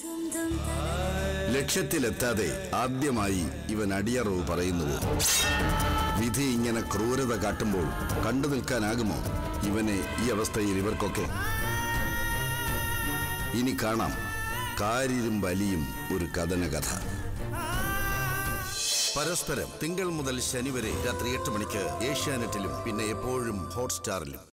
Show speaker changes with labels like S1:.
S1: ലക്ഷ്യത്തിലെത്താതെ ആദ്യമായി ഇവൻ അടിയറവ് പറയുന്നുവോ? വിധി ഇങ്ങനെ ക്രൂരത കാട്ടുമ്പോൾ കണ്ടു നിൽക്കാനാകുമോ ഇവനെ ഈ അവസ്ഥയിൽ ഇവർക്കൊക്കെ? ഇനി കാണാം കാരിരും വലിയും ഒരു കഥനകഥ. പരസ്പരം തിങ്കൾ മുതൽ ശനി വരെ രാത്രി 8 മണിക്ക് ഏഷ്യാനെറ്റിലും പിന്നെ എപ്പോഴും ഹോട്ട്സ്റ്റാറിലും.